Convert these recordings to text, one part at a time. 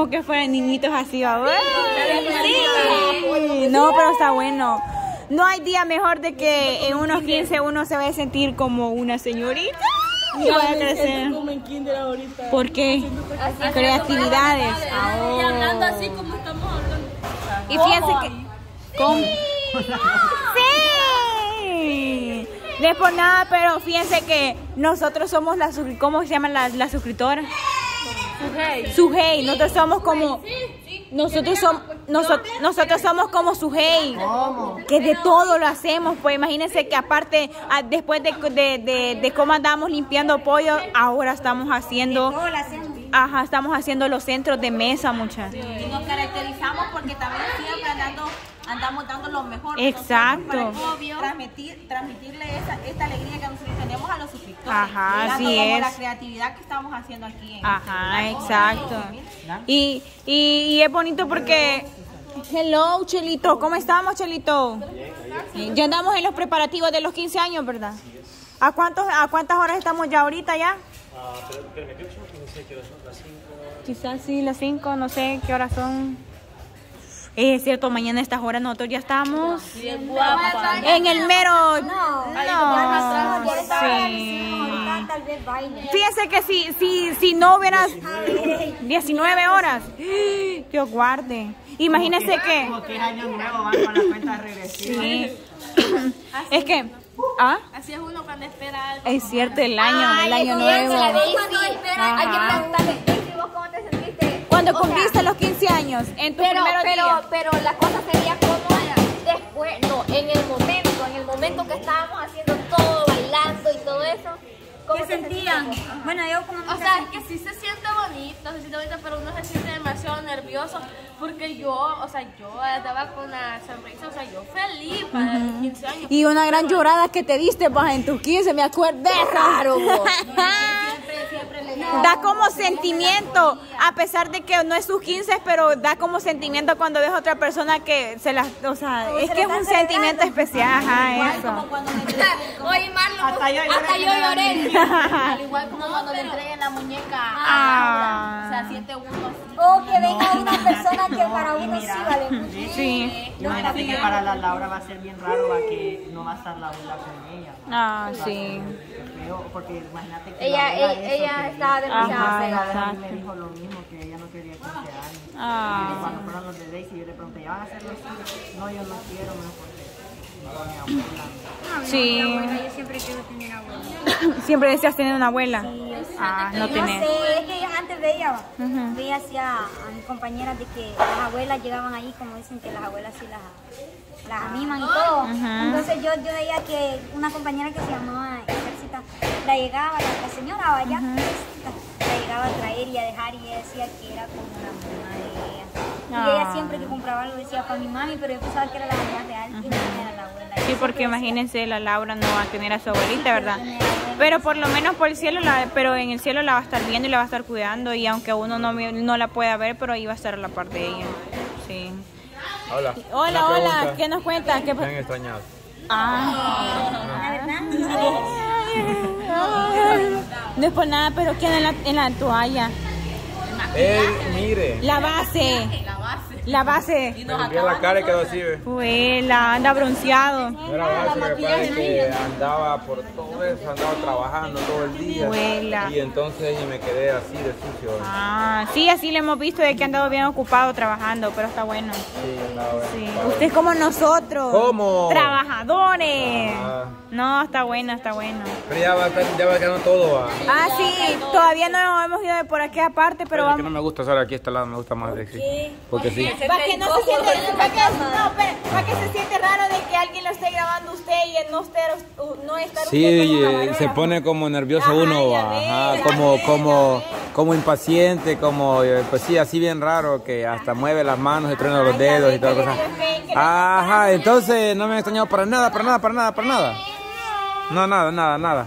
como que fueran niñitos así, ¿va? Sí. No, pero está bueno. No hay día mejor de que en unos 15 uno se vaya a sentir como una señorita y vaya a crecer. Como en kinder ahorita. ¿Por qué? Creatividades. Y hablando así como estamos hablando. Y fíjense que... ¿Cómo? ¡Sí! No es por nada, pero fíjense que nosotros somos las... ¿Cómo se llaman las suscriptoras? Sujei. Nosotros somos como... Nosotros somos como Sujei, que de todo lo hacemos. Pues imagínense que aparte, después de cómo andamos limpiando pollo, ahora estamos haciendo... Ajá, estamos haciendo los centros de mesa, muchachos. Y nos caracterizamos porque también siempre andamos dando lo mejor. Exacto. Para transmitirle esta alegría que nosotros tenemos a los suscriptores. Ajá, así como es. la creatividad que estamos haciendo aquí. Ajá, exacto. Y es bonito porque... Hello, Chelito. ¿Cómo estamos, Chelito? Ya andamos en los preparativos de los 15 años, ¿verdad? ¿A cuántas horas estamos ya ahorita ya? Quizás sí, las 5, no sé qué horas son. Es cierto, mañana a estas horas nosotros ya estamos en el mero... No, sí. Fíjense que si no hubieras 19 horas, Dios guarde. Imagínense que... Porque es año nuevo, van con la cuenta regresiva. Sí. Es que... ¿Ah? Así es uno cuando espera algo. Es cierto, el año nuevo. Hay que preguntarle, ¿vos cómo te sentiste? Cuando cumpliste los 15 años, en tu primer día. Pero la cosa sería como después, no, en el momento que estábamos haciendo todo, bailando y todo eso. ¿Qué sentían? Bueno, yo como... O sea, es que sí se siente bonito, pero uno se siente demasiado nervioso porque yo andaba con una sonrisa, o sea, yo feliz para los 15 años. Y una gran llorada que te diste pues, en tus 15, me acuerdo. Claro. Da como sentimiento, a pesar de que no es sus 15, pero da como sentimiento cuando ves a otra persona que se las... O sea, es que es un sentimiento especial, ajá, eso. Oye, Marlon, Hasta yo lloré. Al igual como cuando le entreguen la muñeca o sea, siente uno así. O que venga una persona que para uno sí vale mucho. Sí. Imagínate que para la Laura va a ser bien raro, va que no va a estar la abuela con ella. Ah, sí. Porque imagínate que ella estaba demasiado pegada. Me dijo lo mismo, que ella no quería 15 años. Y cuando fueron los de Daisy, yo le pregunté, ¿ya van a hacerlo así? No, yo no quiero, porque mi abuela. Sí. Yo siempre quiero tener abuela. Siempre deseas tener una abuela. Sí, No tener. No sé, es que yo antes veía a mis compañeras de que las abuelas llegaban ahí, como dicen que las abuelas sí las miman y todo. Entonces yo veía que una compañera que se llamaba Ejércita, la llegaba, la señora vaya, la llegaba a traer y a dejar y ella decía que era como una mamá de ella. Y ella siempre que compraba algo decía para mi mami, pero yo pensaba que era la mamá real y no era la abuela. Sí, porque imagínense, la Laura no va a tener a su abuelita, ¿verdad? Pero por lo menos por el cielo, pero en el cielo la va a estar viendo y la va a estar cuidando, y aunque uno no la pueda ver, pero ahí va a estar a la par de ella. Sí. Hola. Hola, ¿qué nos cuentas? ¿Qué Me han extrañado. La verdad. No es por nada, pero ¿quién en la toalla? Mire. La base. Me limpié la cara y quedó así, ve. Huela, anda bronceado. No era base, lo que pasa es que andaba por todo eso, andaba trabajando todo el día. Huela. Y entonces me quedé así de sucio. Sí, así le hemos visto de que ha andado bien ocupado trabajando, pero está bueno. Sí, andaba bien. Sí. Usted es como nosotros. ¿Cómo? Trabajadores. No, está bueno. Pero ya va quedando todo. Sí, todavía no hemos ido de por aquí aparte, pero Es que vamos. no me gusta estar aquí a este lado, me gusta más de aquí. Porque sí. Para que no se siente, para que se siente raro de que alguien lo esté grabando usted y no estar usted Sí, como camarera. se pone como nervioso uno, ya ajá, ve, como impaciente, como, pues sí, así bien raro, que hasta mueve las manos y truena los dedos y toda la cosa. Ajá, entonces no me han extrañado para nada. No, nada.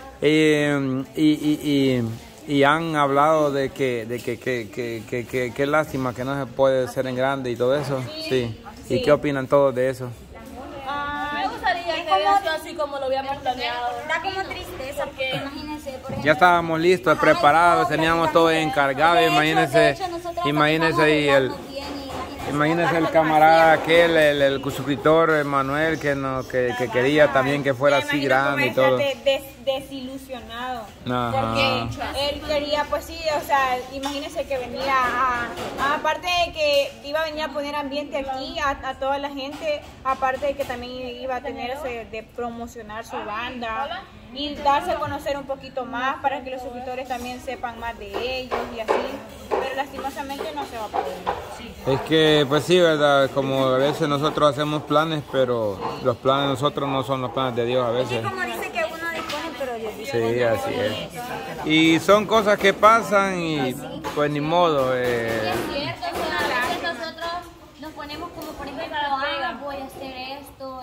Y han hablado de que qué lástima que no se puede ser en grande y todo eso. Sí. ¿Y qué opinan todos de eso? Me gustaría que hubiera sido así como lo habíamos planeado. Da como tristeza, porque imagínense, por ejemplo. Ya estábamos listos, preparados, teníamos todo encargado, imagínense. De hecho, nosotros Imagínese ahí imagínese el camarada aquel, el suscriptor Manuel que quería también que fuera así grande y todo. Desilusionado. Ajá. Porque él quería, pues sí, o sea, imagínense que venía aparte de que iba a venir a poner ambiente aquí a toda la gente, aparte de que también iba a tenerse de promocionar su banda y darse a conocer un poquito más para que los suscriptores también sepan más de ellos y así, pero lastimosamente no se va a poder. Es que, pues sí, ¿verdad? Como a veces nosotros hacemos planes, pero los planes de nosotros no son los planes de Dios a veces. Como dice que uno dispone, pero Dios dice. Sí, así es. Y son cosas que pasan y pues ni modo. Es cierto, solamente nosotros nos ponemos como, por ejemplo, voy a hacer esto,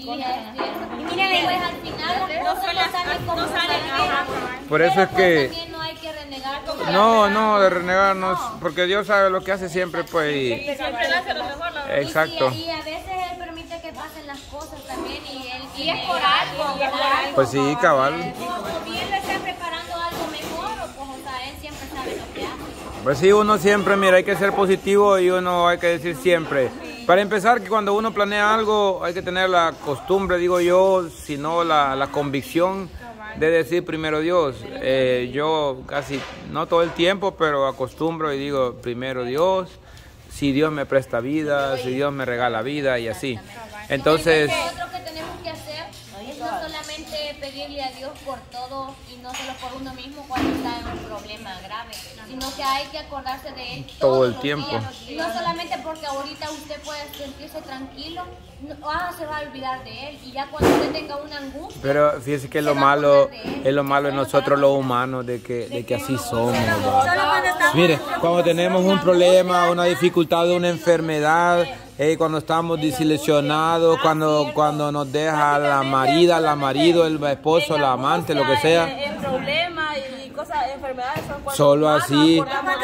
y miren, pues al final las cosas no salen como salen. Por eso es que... También no hay que renegar. No, de renegarnos, porque Dios sabe lo que hace siempre, pues. Exacto. Y a veces Él permite que pasen las cosas también y es por algo. Pues sí, cabal. O bien le está preparando algo mejor, pues, o sea, Él siempre sabe lo que hace. Pues sí, uno siempre, mira, hay que ser positivo y uno hay que decir siempre. Para empezar, que cuando uno planea algo hay que tener la costumbre, digo yo, si no la convicción de decir primero Dios. Yo casi, no todo el tiempo, pero acostumbro y digo primero Dios, si Dios me presta vida, si Dios me regala vida y así. Entonces... Otro que tenemos que hacer es no solamente pedirle a Dios por todo y no solo por uno mismo cuando está en un problema grave, sino que hay que acordarse de Él todo el los tiempo. días. Y no solamente porque ahorita usted puede sentirse tranquilo, se va a olvidar de Él y ya cuando usted tenga una angustia. Pero fíjese que lo malo es nosotros los humanos de que así somos. Mire, cuando tenemos un problema, una dificultad, una enfermedad, cuando estamos desilusionados, cuando nos deja la marido, el esposo, la amante, lo que sea. En problemas y cosas, enfermedades son Solo así,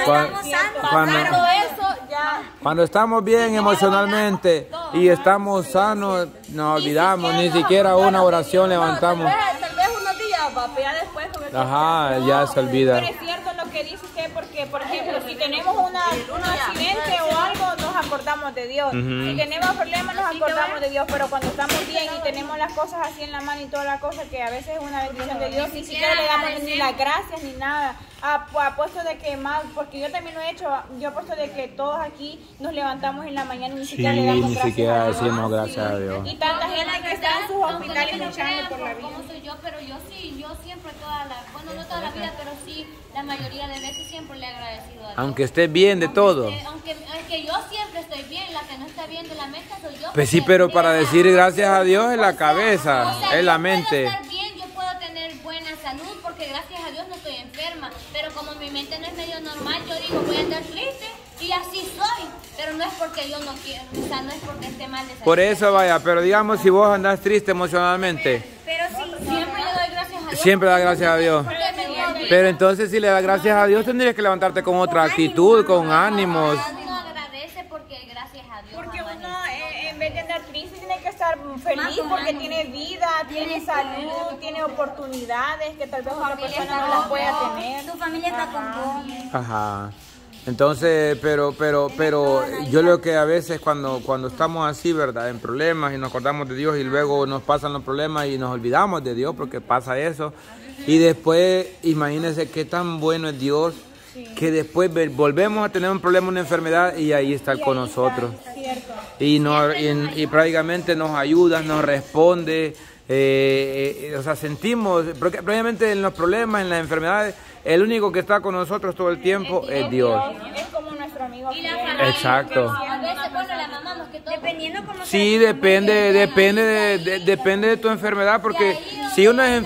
cuando estamos bien emocionalmente y estamos sanos, nos olvidamos, ni siquiera una oración levantamos. Tal vez unos días, pero ya después... Ajá, ya se olvida. Pero es cierto lo que dice usted, porque, por ejemplo, si tenemos un accidente o algo, nos acordamos de Dios. Si tenemos problemas, nos acordamos de Dios. Pero cuando estamos bien y tenemos las cosas así en la mano y toda la cosa, que a veces es una bendición de Dios, ni siquiera le damos ni las gracias ni nada. Apuesto de que más, porque yo también lo he hecho, yo apuesto de que todos aquí nos levantamos en la mañana y ni siquiera le damos gracias. Ni siquiera decimos gracias a Dios. Y tanta gente que está en sus hospitales luchando por la vida. ¿Cómo soy yo? Pero yo siempre no toda la vida, pero sí, la mayoría de veces siempre le he agradecido a Dios. Aunque estés bien de todo. Aunque yo siempre estoy bien, la que no está bien de la mente soy yo. Pues sí, pero para decir gracias a Dios es la cabeza, es la mente. Yo puedo estar bien, yo puedo tener buena salud, porque gracias a Dios no estoy enferma. Pero como mi mente no es medio normal, yo digo, voy a andar triste. Y así soy, pero no es porque yo no quiero, o sea, no es porque esté mal de salud. Por eso vaya, pero digamos si vos andás triste emocionalmente. Pero sí, siempre le doy gracias a Dios. Siempre da gracias a Dios. Pero entonces si le das gracias a Dios tendrías que levantarte con otra actitud, con ánimos. Uno agradece porque gracias a Dios. Porque uno en vez de andar triste tiene que estar feliz porque tiene vida, tiene salud, tiene oportunidades que tal vez otra persona no las pueda tener. Tu familia está con vos. Ajá. Entonces, pero yo lo que a veces cuando estamos así, ¿verdad? En problemas y nos acordamos de Dios y luego nos pasan los problemas y nos olvidamos de Dios porque pasa eso. Y después, imagínense qué tan bueno es Dios que después volvemos a tener un problema, una enfermedad y ahí está con nosotros. Y prácticamente nos ayuda, nos responde. O sea, sentimos, porque probablemente en los problemas, en las enfermedades, el único que está con nosotros todo el tiempo es Dios. Es como nuestro amigo. Exacto. A veces, bueno, la mamá más que todo. Dependiendo cómo Sí, depende de tu enfermedad, porque si es una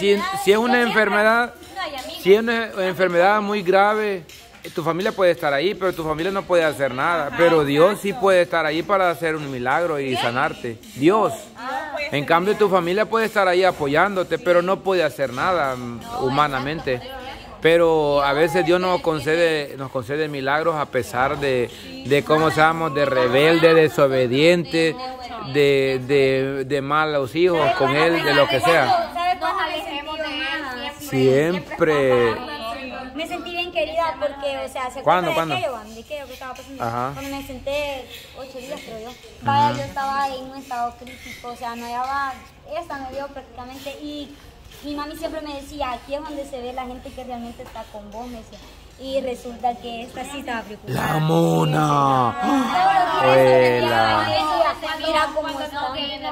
enfermedad muy grave, tu familia puede estar ahí, pero tu familia no puede hacer nada. Pero Dios sí puede estar ahí para hacer un milagro y sanarte. Dios. En cambio, tu familia puede estar ahí apoyándote, pero no puede hacer nada humanamente. Pero a veces Dios nos concede milagros a pesar de cómo seamos, de rebelde, desobediente, de malos hijos con Él, de lo que sea. ¿Sabes cuándo me sentí más? Siempre. Me sentí bien querida porque que, o sea, ¿se ¿Cuándo, acuerda cuándo? de aquello que estaba pasando? Ajá. Cuando me senté 8 días, creo yo. Vaya, yo estaba en un estado crítico, o sea, no hallaba, esta me dio prácticamente, y mi mami siempre me decía, aquí es donde se ve la gente que realmente está con vos, me decía. Y resulta que esta sí estaba preocupada. La mona. Mira cómo está.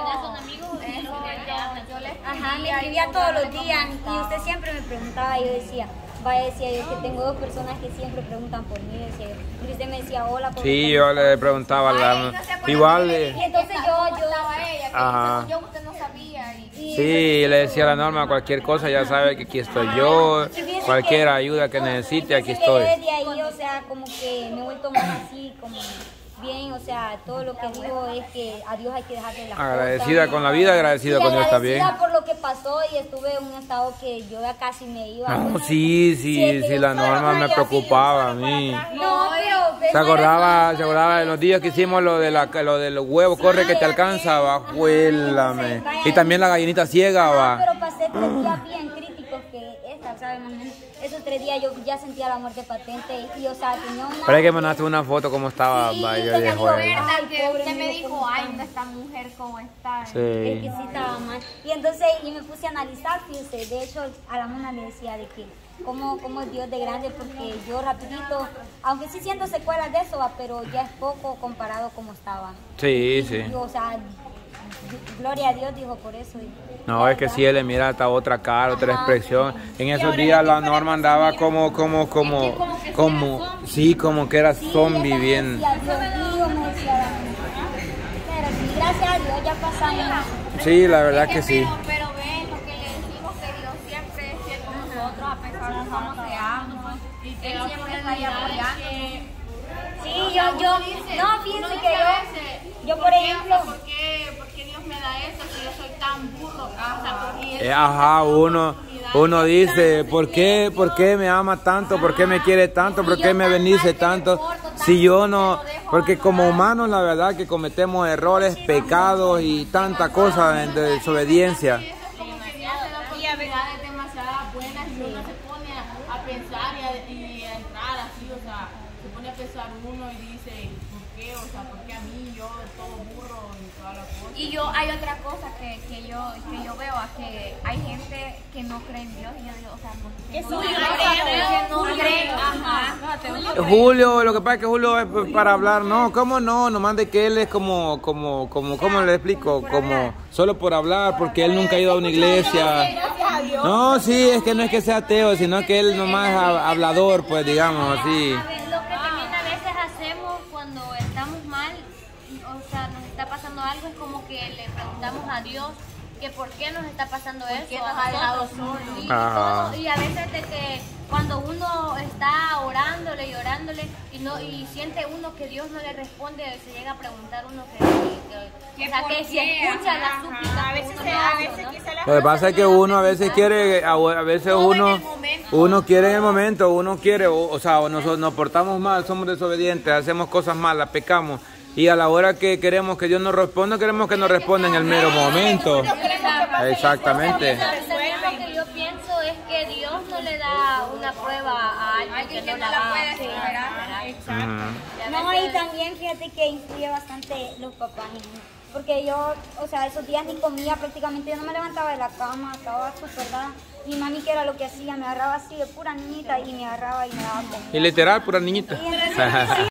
Ajá, me escribía todos los días y usted siempre me preguntaba y yo decía, vaya, decía yo que tengo 2 personas que siempre preguntan por mí, decía yo. Y usted me decía, hola. Sí, yo le preguntaba igual. Y entonces yo Ajá. Yo usted no sabía. Sí, le decía a la Norma, cualquier cosa ya sabe que aquí estoy yo, cualquier ayuda que necesite, aquí estoy. Desde ahí, o sea, como que me he vuelto más así, como bien, o sea, todo lo que digo es que a Dios hay que dejarle las Agradecida cosas. con la vida, agradecida con Dios también. Agradecida por lo que pasó y estuve en un estado que yo ya casi me iba. No, sí, la Norma me preocupaba a mí. No, pero... Se acordaba de los días que hicimos lo de los huevos, corre que te alcanza, bajuélame. Y también la gallinita ciega, va. Pero pasé 3 días bien críticos que esta, ¿sabes? Esos 3 días yo ya sentía la muerte patente y, o sea, tenía una... Pero hay que mandaste una foto como estaba, Sí, va, yo tenía de que juego. ver, ay, pobre, Usted me dijo, cómo ay, está. no, esta mujer cómo está. Es que Sí. sí estaba mal. Y entonces, y me puse a analizar, fíjese, de hecho, a la mona le decía de que cómo es Dios de grande, porque yo rapidito, aunque sí siento secuelas de eso, va, pero ya es poco comparado como estaba. Sí. Y, o sea, gloria a Dios, dijo por eso. No, es que si él le mira hasta otra cara, otra expresión. En esos días la Norma andaba como que era zombie bien. Dios mío, me decía la mona. Pero sí, gracias a Dios ya pasamos. Sí, la verdad que sí. Pero ven, lo que le decimos, que Dios siempre es fiel con nosotros, a pesar de cómo seamos. Él siempre está ahí apoyándonos. Sí, no, fíjense que yo por ejemplo... ¿Por qué Dios me da esto si yo soy tan burro? O sea, porque Ajá, uno dice, ¿por qué me ama tanto? ¿Por qué me quiere tanto? ¿Por qué me bendice tanto? Si yo no, porque como humanos la verdad que cometemos errores, pecados y tanta cosa de desobediencia. y a veces demasiadas buenas y uno se pone a pensar y a entrar así, o sea, se pone a pensar uno y dice, ¿por qué? O sea, ¿por qué a mí? Yo todo burro y toda la cosa. Y hay otra cosa que yo veo, es que hay gente que no cree en Dios y yo digo, o sea, no creen, ajá. Julio, lo que pasa es que Julio es para hablar, no, ¿cómo no? Nomás de que él es ¿cómo le explico? Como solo por hablar, porque él nunca ha ido a una iglesia. No, sí, es que no es que sea ateo, sino que él nomás es hablador, pues digamos así. A ver, lo que también a veces hacemos cuando estamos mal, o sea, nos está pasando algo, es como que le preguntamos a Dios que por qué nos está pasando eso a nosotros. Y a veces de que cuando uno está orándole y orándole y siente uno que Dios no le responde, se llega a preguntar uno que si escucha la súplica. A veces quizá la Lo que pasa es que uno a veces quiere, uno quiere en el momento, uno quiere, o sea, nosotros nos portamos mal, somos desobedientes, hacemos cosas malas, pecamos. Y a la hora que queremos que Dios nos responda, queremos que nos responda en el mero momento. Exactamente. También lo que yo pienso es que Dios no le da una prueba a alguien que no la puede superar. No, y también fíjate que influye bastante los papás en mí. Porque yo, o sea, esos días ni comía prácticamente, yo no me levantaba de la cama, estaba súper dada. Mi mami, que era lo que hacía, me agarraba así de pura niñita y me agarraba y me daba comida. Y literal, pura niñita. Y entonces,